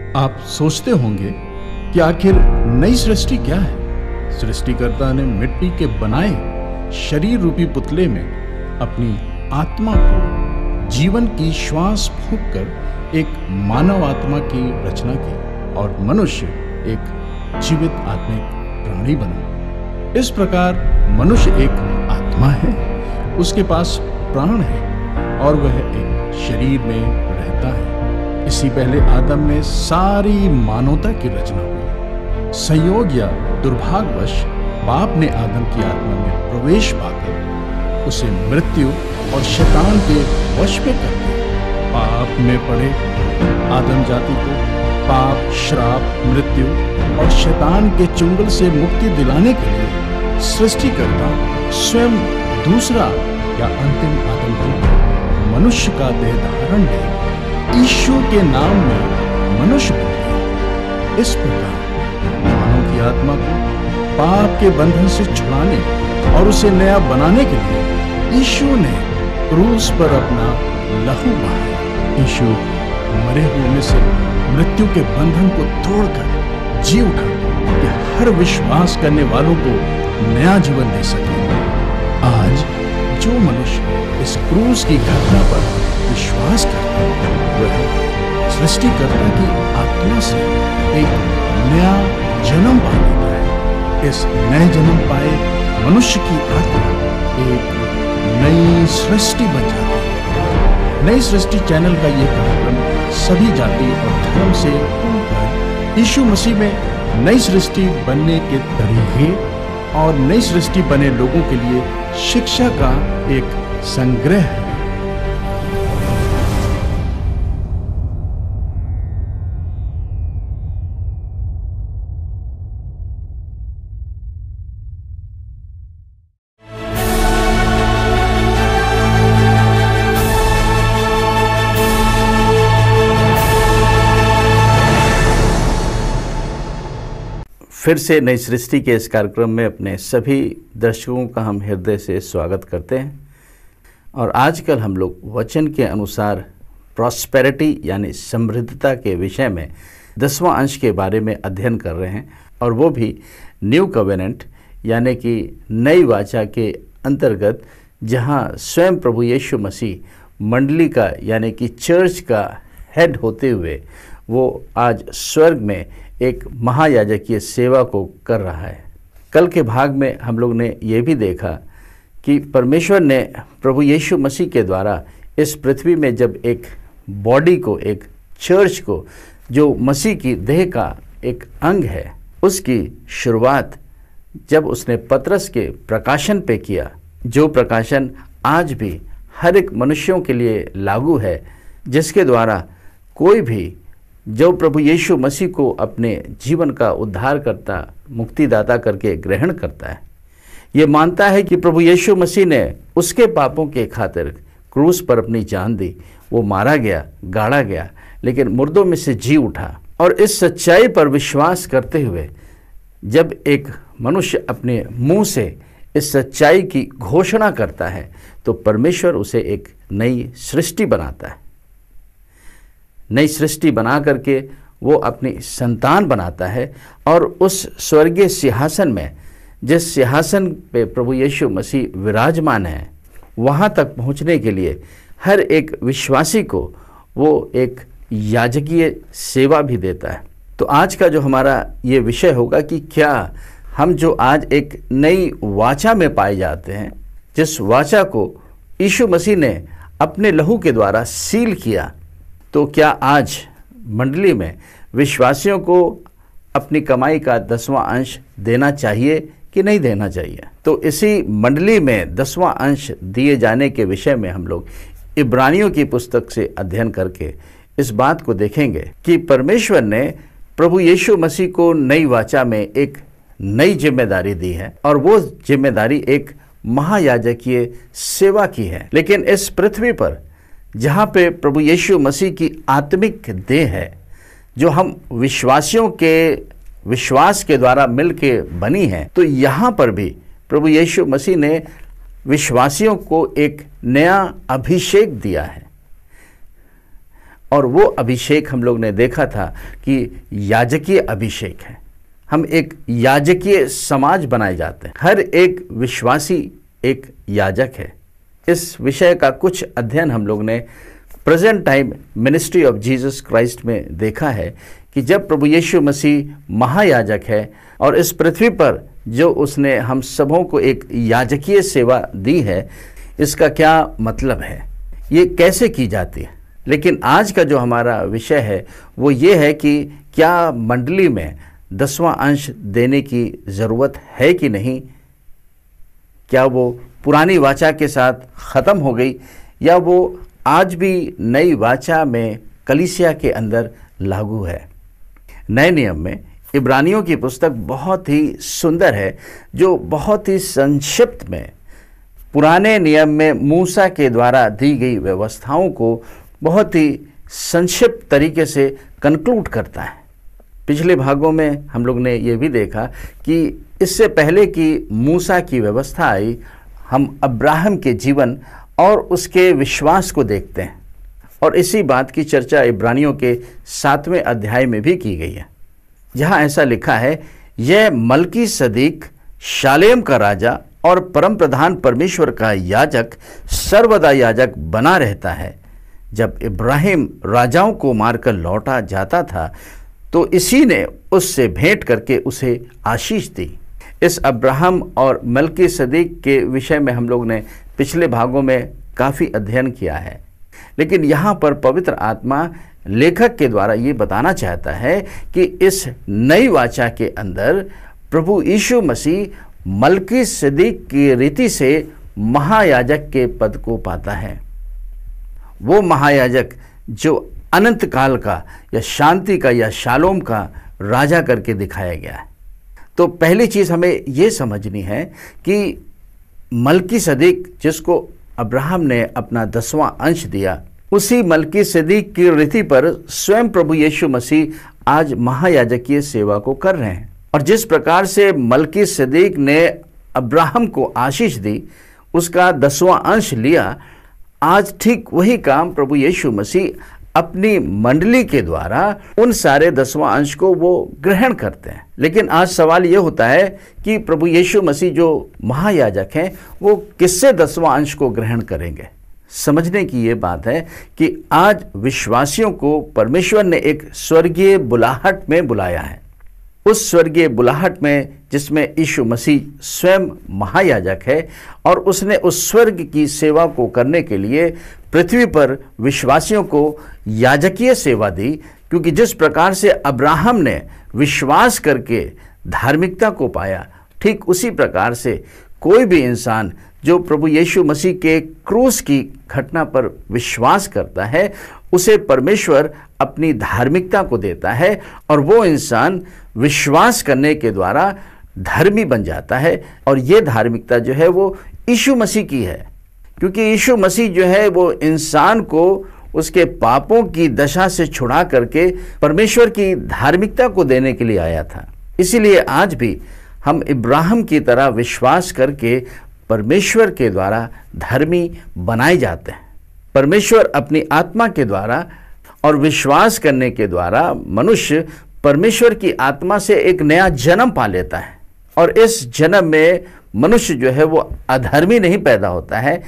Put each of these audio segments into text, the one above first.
आप सोचते होंगे कि आखिर नई सृष्टि क्या है। सृष्टिकर्ता ने मिट्टी के बनाए शरीर रूपी पुतले में अपनी आत्मा को जीवन की श्वास फूंककर एक मानव आत्मा की रचना की और मनुष्य एक जीवित आत्मिक प्राणी बना। इस प्रकार मनुष्य एक आत्मा है, उसके पास प्राण है और वह एक शरीर में रहता है। इससे पहले आदम में सारी मानवता की रचना हुई। संयोग या दुर्भाग्यवश पाप ने आदम की आत्मा में प्रवेश पाकर उसे मृत्यु और शैतान के वश में कर दिया। पाप में पड़े आदम जाति को पाप, श्राप, मृत्यु और शैतान के चुंगल से मुक्ति दिलाने के लिए सृष्टिकर्ता स्वयं दूसरा या अंतिम आदम को मनुष्य का देह धारण ले ईश्वर के नाम में मनुष्य बन गया। इस प्रकार मानव की आत्मा को पाप के बंधन से छुड़ाने और उसे नया बनाने के लिए ईश्वर ने क्रूस पर अपना लहू बहाया। ईश्वर मरे हुए में से मृत्यु के बंधन को तोड़कर जी उठा कि हर विश्वास करने वालों को नया जीवन दे सके। आज जो मनुष्य इस क्रूस की घटना पर विश्वास करता है वह सृष्टिकर्ता की आत्मा से एक नया जन्म पा लेता है। इस नए जन्म पाए मनुष्य की आत्मा एक नई सृष्टि बन जाती है। नई सृष्टि चैनल का यह कार्यक्रम सभी जाति और धर्म से ऊपर यीशु मसीह में नई सृष्टि बनने के तरीके और नई सृष्टि बने लोगों के लिए शिक्षा का एक संग्रह है। फिर से नई सृष्टि के इस कार्यक्रम में अपने सभी दर्शकों का हम हृदय से स्वागत करते हैं। और आजकल हम लोग वचन के अनुसार प्रॉस्पेरिटी यानी समृद्धता के विषय में 10वां अंश के बारे में अध्ययन कर रहे हैं, और वो भी न्यू कवेनेंट यानी कि नई वाचा के अंतर्गत, जहां स्वयं प्रभु यीशु मसीह मंडली का यानी कि चर्च का हेड होते हुए वो आज स्वर्ग में एक महायाजकीय सेवा को कर रहा है। कल के भाग में हम लोग ने ये भी देखा कि परमेश्वर ने प्रभु यीशु मसीह के द्वारा इस पृथ्वी में जब एक बॉडी को, एक चर्च को, जो मसीह की देह का एक अंग है, उसकी शुरुआत जब उसने पतरस के प्रकाशन पे किया, जो प्रकाशन आज भी हर एक मनुष्यों के लिए लागू है, जिसके द्वारा कोई भी जो प्रभु यीशु मसीह को अपने जीवन का उद्धारकर्ता, मुक्तिदाता करके ग्रहण करता है, ये मानता है कि प्रभु यीशु मसीह ने उसके पापों के खातिर क्रूस पर अपनी जान दी, वो मारा गया, गाड़ा गया, लेकिन मुर्दों में से जी उठा। और इस सच्चाई पर विश्वास करते हुए जब एक मनुष्य अपने मुंह से इस सच्चाई की घोषणा करता है तो परमेश्वर उसे एक नई सृष्टि बनाता है। नई सृष्टि बना करके वो अपनी संतान बनाता है, और उस स्वर्गीय सिंहासन में, जिस सिंहासन पे प्रभु यीशु मसीह विराजमान है, वहाँ तक पहुँचने के लिए हर एक विश्वासी को वो एक याजकीय सेवा भी देता है। तो आज का जो हमारा ये विषय होगा कि क्या हम जो आज एक नई वाचा में पाए जाते हैं, जिस वाचा को यीशु मसीह ने अपने लहू के द्वारा सील किया, तो क्या आज मंडली में विश्वासियों को अपनी कमाई का 10वां अंश देना चाहिए कि नहीं देना चाहिए? तो इसी मंडली में 10वां अंश दिए जाने के विषय में हम लोग इब्रानियों की पुस्तक से अध्ययन करके इस बात को देखेंगे कि परमेश्वर ने प्रभु यीशु मसीह को नई वाचा में एक नई जिम्मेदारी दी है, और वो जिम्मेदारी एक महायाजकीय सेवा की है। लेकिन इस पृथ्वी पर जहाँ पे प्रभु यीशु मसीह की आत्मिक देह है, जो हम विश्वासियों के विश्वास के द्वारा मिलके बनी है, तो यहाँ पर भी प्रभु यीशु मसीह ने विश्वासियों को एक नया अभिषेक दिया है। और वो अभिषेक हम लोग ने देखा था कि याजकीय अभिषेक है। हम एक याजकीय समाज बनाए जाते हैं, हर एक विश्वासी एक याजक है। इस विषय का कुछ अध्ययन हम लोग ने present time ministry of Jesus Christ में देखा है कि जब प्रभु यीशु मसीह महायाजक है और इस पृथ्वी पर जो उसने हम सबों को एक याजकीय सेवा दी है, इसका क्या मतलब है, ये कैसे की जाती है। लेकिन आज का जो हमारा विषय है वो ये है कि क्या मंडली में 10वां अंश देने की ज़रूरत है कि नहीं, क्या वो पुरानी वाचा के साथ ख़त्म हो गई या वो आज भी नई वाचा में कलीसिया के अंदर लागू है। नए नियम में इब्रानियों की पुस्तक बहुत ही सुंदर है, जो बहुत ही संक्षिप्त में पुराने नियम में मूसा के द्वारा दी गई व्यवस्थाओं को बहुत ही संक्षिप्त तरीके से कंक्लूड करता है। पिछले भागों में हम लोग ने ये भी देखा कि इससे पहले कि मूसा की व्यवस्था आई, हम अब्राहम के जीवन और उसके विश्वास को देखते हैं और इसी बात की चर्चा इब्रानियों के 7वें अध्याय में भी की गई है, जहाँ ऐसा लिखा है, यह मलकी सदीक शालेम का राजा और परम प्रधान परमेश्वर का याजक सर्वदा याजक बना रहता है। जब इब्राहिम राजाओं को मारकर लौटा जाता था तो इसी ने उससे भेंट करके उसे आशीष दी। इस अब्राहम और मलकी सदीक के विषय में हम लोग ने पिछले भागों में काफ़ी अध्ययन किया है, लेकिन यहाँ पर पवित्र आत्मा लेखक के द्वारा ये बताना चाहता है कि इस नई वाचा के अंदर प्रभु यीशु मसीह मलकी सदीक की रीति से महायाजक के पद को पाता है। वो महायाजक जो अनंत काल का या शांति का या शालोम का राजा करके दिखाया गया है। तो पहली चीज़ हमें ये समझनी है कि मलकी सदीक जिसको अब्राहम ने अपना 10वां अंश दिया, उसी मलकी सदीक की रीति पर स्वयं प्रभु यीशु मसीह आज महायाजकीय सेवा को कर रहे हैं। और जिस प्रकार से मलकी सदीक ने अब्राहम को आशीष दी, उसका 10वां अंश लिया, आज ठीक वही काम प्रभु यीशु मसीह अपनी मंडली के द्वारा उन सारे 10वां अंश को वो ग्रहण करते हैं। लेकिन आज सवाल ये होता है कि प्रभु यीशु मसीह जो महायाजक हैं वो किससे 10वां अंश को ग्रहण करेंगे। समझने की ये बात है कि आज विश्वासियों को परमेश्वर ने एक स्वर्गीय बुलाहट में बुलाया है। उस स्वर्गीय बुलाहट में जिसमें यीशु मसीह स्वयं महायाजक है और उसने उस स्वर्ग की सेवा को करने के लिए पृथ्वी पर विश्वासियों को याजकीय सेवा दी। क्योंकि जिस प्रकार से अब्राहम ने विश्वास करके धार्मिकता को पाया, ठीक उसी प्रकार से कोई भी इंसान जो प्रभु यीशु मसीह के क्रूस की घटना पर विश्वास करता है, उसे परमेश्वर अपनी धार्मिकता को देता है और वो इंसान विश्वास करने के द्वारा धर्मी बन जाता है। और ये धार्मिकता जो है वो यीशु मसीह की है, क्योंकि यीशु मसीह जो है वो इंसान को उसके पापों की दशा से छुड़ा करके परमेश्वर की धार्मिकता को देने के लिए आया था। इसीलिए आज भी हम इब्राहिम की तरह विश्वास करके परमेश्वर के द्वारा धर्मी बनाए जाते हैं। परमेश्वर अपनी आत्मा के द्वारा और विश्वास करने के द्वारा मनुष्य परमेश्वर की आत्मा से एक नया जन्म पा लेता है। और इस जन्म में मनुष्य जो है वो अधर्मी नहीं पैदा होता है,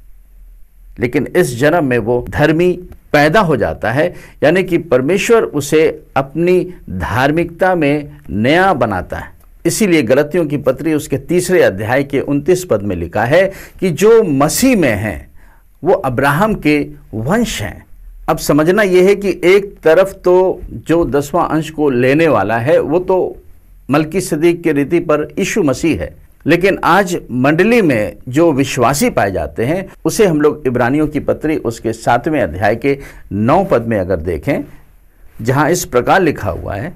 लेकिन इस जन्म में वो धर्मी पैदा हो जाता है, यानी कि परमेश्वर उसे अपनी धार्मिकता में नया बनाता है। इसीलिए गलतियों की पत्री उसके 3 अध्याय के 29 पद में लिखा है कि जो मसीह में हैं वो अब्राहम के वंश हैं। अब समझना यह है कि एक तरफ तो जो 10वां अंश को लेने वाला है वो तो मलकी सदीक की रीति पर यीशु मसीह है, लेकिन आज मंडली में जो विश्वासी पाए जाते हैं उसे हम लोग इब्रानियों की पत्री उसके 7वें अध्याय के 9 पद में अगर देखें, जहां इस प्रकार लिखा हुआ है,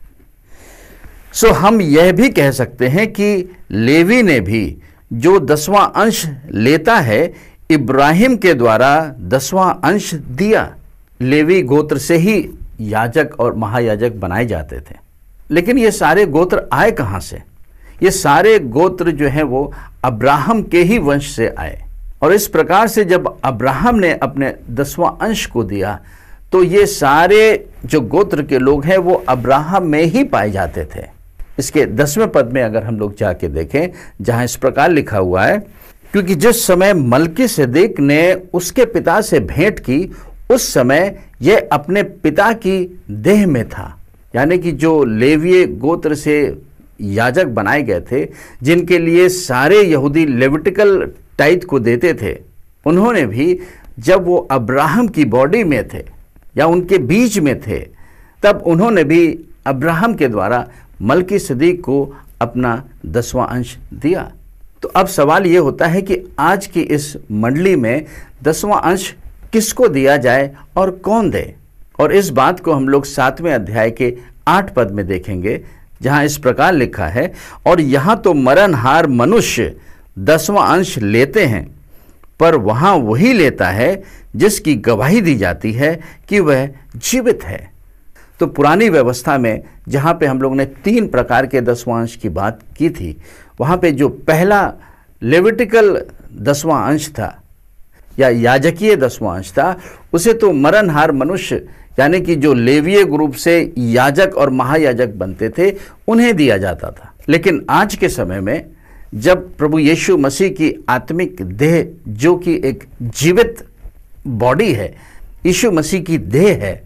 सो हम यह भी कह सकते हैं कि लेवी ने भी जो 10वां अंश लेता है इब्राहिम के द्वारा 10वां अंश दिया। लेवी गोत्र से ही याजक और महायाजक बनाए जाते थे, लेकिन ये सारे गोत्र आए कहाँ से? ये सारे गोत्र जो हैं वो अब्राहम के ही वंश से आए। और इस प्रकार से जब अब्राहम ने अपने 10वां अंश को दिया तो ये सारे जो गोत्र के लोग हैं वो अब्राहम में ही पाए जाते थे। इसके 10वें पद में अगर हम लोग जाके देखें, जहां इस प्रकार लिखा हुआ है, क्योंकि जिस समय मलकीसेदेक ने उसके पिता से भेंट की उस समय यह अपने पिता की देह में था। यानी कि जो लेवीय गोत्र से याजक बनाए गए थे, जिनके लिए सारे यहूदी लेविटिकल टाइथ को देते थे, उन्होंने भी जब वो अब्राहम की बॉडी में थे या उनके बीच में थे, तब उन्होंने भी अब्राहम के द्वारा मलकीसेदेक को अपना 10वां अंश दिया। तो अब सवाल ये होता है कि आज की इस मंडली में 10वां अंश किसको दिया जाए और कौन दे। और इस बात को हम लोग 7वें अध्याय के 8 पद में देखेंगे, जहां इस प्रकार लिखा है, और यहां तो मरणहार मनुष्य 10वां अंश लेते हैं, पर वहां वही लेता है जिसकी गवाही दी जाती है कि वह जीवित है। तो पुरानी व्यवस्था में जहां पे हम लोग ने 3 प्रकार के 10वां अंश की बात की थी, वहां पे जो पहला लेविटिकल 10वां अंश था या याजकीय 10वां अंश था, उसे तो मरणहार मनुष्य यानी कि जो लेवीय ग्रुप से याजक और महायाजक बनते थे उन्हें दिया जाता था। लेकिन आज के समय में जब प्रभु यीशु मसीह की आत्मिक देह, जो कि एक जीवित बॉडी है, यीशु मसीह की देह है,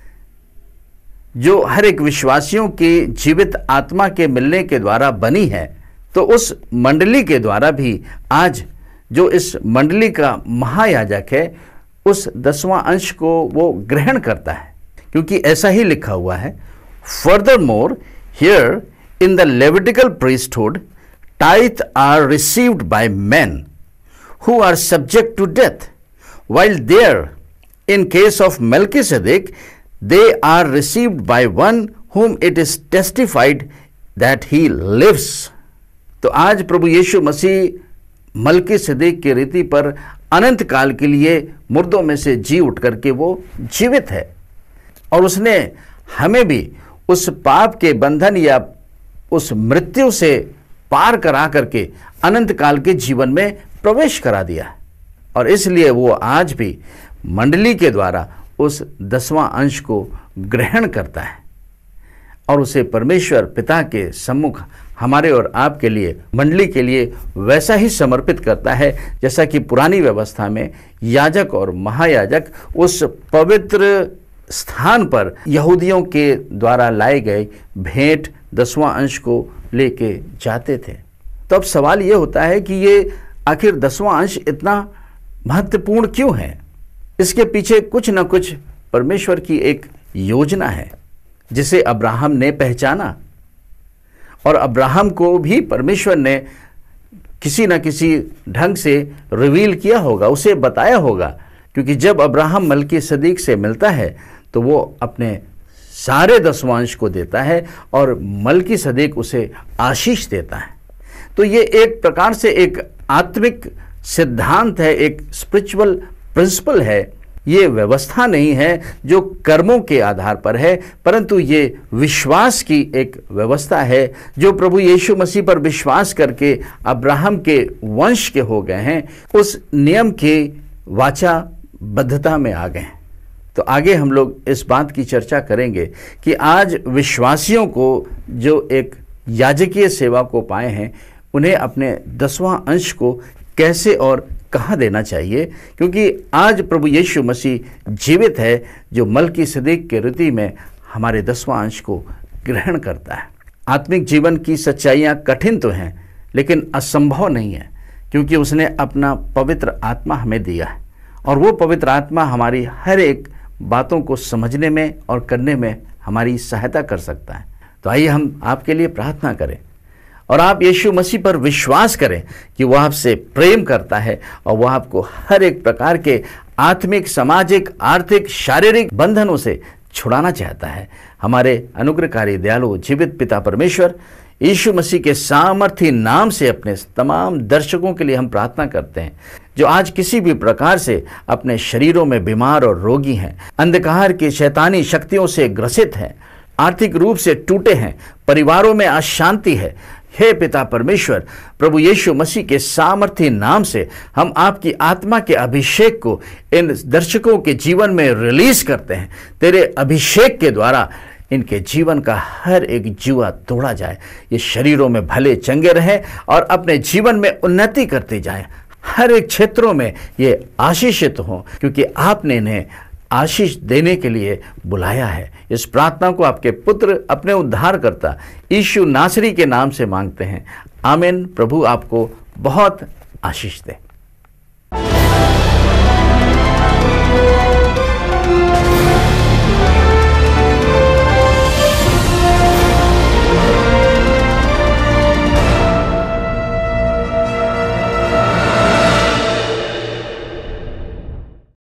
जो हर एक विश्वासियों की जीवित आत्मा के मिलने के द्वारा बनी है, तो उस मंडली के द्वारा भी आज जो इस मंडली का महायाजक है, उस 10वां अंश को वो ग्रहण करता है, क्योंकि ऐसा ही लिखा हुआ है, furthermore here in the Levitical priesthood tithe are received by men who are subject to death, while there in case of Melchizedek they are received by one whom it is testified that he lives। तो आज प्रभु यीशु मसीह मलकीसेदेक की रीति पर अनंत काल के लिए मुर्दों में से जी उठ करके वो जीवित है, और उसने हमें भी उस पाप के बंधन या उस मृत्यु से पार करा करके अनंत काल के जीवन में प्रवेश करा दिया है। और इसलिए वो आज भी मंडली के द्वारा उस 10वां अंश को ग्रहण करता है और उसे परमेश्वर पिता के सम्मुख हमारे और आपके लिए, मंडली के लिए वैसा ही समर्पित करता है जैसा कि पुरानी व्यवस्था में याजक और महायाजक उस पवित्र स्थान पर यहूदियों के द्वारा लाए गए भेंट 10वां अंश को लेके जाते थे। तो अब सवाल ये होता है कि ये आखिर 10वां अंश इतना महत्वपूर्ण क्यों है? इसके पीछे कुछ न कुछ परमेश्वर की एक योजना है जिसे अब्राहम ने पहचाना, और अब्राहम को भी परमेश्वर ने किसी न किसी ढंग से रिवील किया होगा, उसे बताया होगा, क्योंकि जब अब्राहम मलकीसेदेक से मिलता है तो वो अपने सारे 10वां अंश को देता है और मलकीसेदेक उसे आशीष देता है। तो ये एक प्रकार से एक आत्मिक सिद्धांत है, एक स्पिरिचुअल प्रिंसिपल है। ये व्यवस्था नहीं है जो कर्मों के आधार पर है, परंतु ये विश्वास की एक व्यवस्था है जो प्रभु यीशु मसीह पर विश्वास करके अब्राहम के वंश के हो गए हैं, उस नियम के वाचा बद्धता में आ गए हैं। तो आगे हम लोग इस बात की चर्चा करेंगे कि आज विश्वासियों को जो एक याजकीय सेवा को पाए हैं, उन्हें अपने 10वां अंश को कैसे और कहाँ देना चाहिए, क्योंकि आज प्रभु यीशु मसीह जीवित है जो मलकीसेदेक के रीति में हमारे 10वां अंश को ग्रहण करता है। आत्मिक जीवन की सच्चाइयाँ कठिन तो हैं, लेकिन असंभव नहीं है, क्योंकि उसने अपना पवित्र आत्मा हमें दिया है, और वो पवित्र आत्मा हमारी हर एक बातों को समझने में और करने में हमारी सहायता कर सकता है। तो आइए हम आपके लिए प्रार्थना करें और आप यीशु मसीह पर विश्वास करें कि वह आपसे प्रेम करता है और वह आपको हर एक प्रकार के आत्मिक, सामाजिक, आर्थिक, शारीरिक बंधनों से छुड़ाना चाहता है। हमारे अनुग्रहकारी दयालु जीवित पिता परमेश्वर, यीशु मसीह के सामर्थी नाम से अपने तमाम दर्शकों के लिए हम प्रार्थना करते हैं जो आज किसी भी प्रकार से अपने शरीरों में बीमार और रोगी हैं, अंधकार की शैतानी शक्तियों से ग्रसित हैं, आर्थिक रूप से टूटे हैं, परिवारों में अशांति है, हे पिता परमेश्वर, प्रभु यीशु मसीह के सामर्थी नाम से हम आपकी आत्मा के अभिषेक को इन दर्शकों के जीवन में रिलीज करते हैं। तेरे अभिषेक के द्वारा इनके जीवन का हर एक जुआ तोड़ा जाए, ये शरीरों में भले चंगे रहें और अपने जीवन में उन्नति करते जाएं। हर एक क्षेत्रों में ये आशीषित हों, क्योंकि आपने इन्हें आशीष देने के लिए बुलाया है। इस प्रार्थना को आपके पुत्र अपने उद्धारकर्ता यीशु नासरी के नाम से मांगते हैं। आमीन। प्रभु आपको बहुत आशीष दे।